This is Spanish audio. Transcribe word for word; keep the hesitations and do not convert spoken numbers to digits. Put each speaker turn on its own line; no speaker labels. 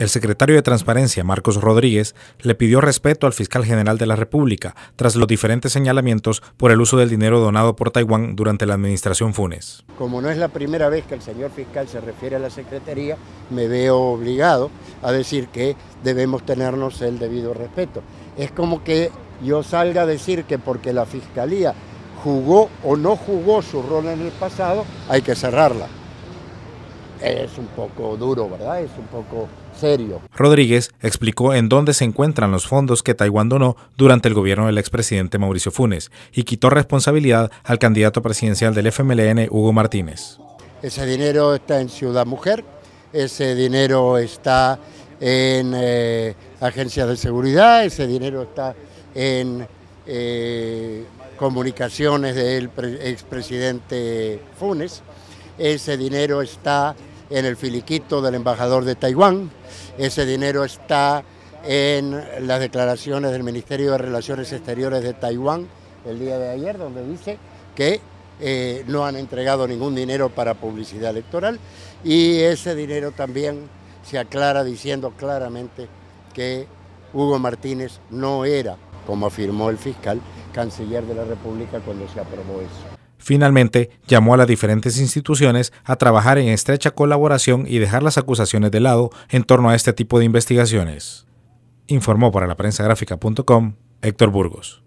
El secretario de Transparencia, Marcos Rodríguez, le pidió respeto al fiscal general de la República tras los diferentes señalamientos por el uso del dinero donado por Taiwán durante la administración Funes.
Como no es la primera vez que el señor fiscal se refiere a la Secretaría, me veo obligado a decir que debemos tenernos el debido respeto. Es como que yo salga a decir que porque la Fiscalía jugó o no jugó su rol en el pasado, hay que cerrarla. Es un poco duro, ¿verdad? Es un poco serio.
Rodríguez explicó en dónde se encuentran los fondos que Taiwán donó durante el gobierno del expresidente Mauricio Funes y quitó responsabilidad al candidato presidencial del F M L N, Hugo Martínez.
Ese dinero está en Ciudad Mujer, ese dinero está en eh, agencias de seguridad, ese dinero está en eh, comunicaciones del expresidente Funes, ese dinero está en el filiquito del embajador de Taiwán, ese dinero está en las declaraciones del Ministerio de Relaciones Exteriores de Taiwán el día de ayer, donde dice que eh, no han entregado ningún dinero para publicidad electoral, y ese dinero también se aclara diciendo claramente que Hugo Martínez no era, como afirmó el fiscal, canciller de la República cuando se aprobó eso.
Finalmente, llamó a las diferentes instituciones a trabajar en estrecha colaboración y dejar las acusaciones de lado en torno a este tipo de investigaciones. Informó para la prensa gráfica punto com Héctor Burgos.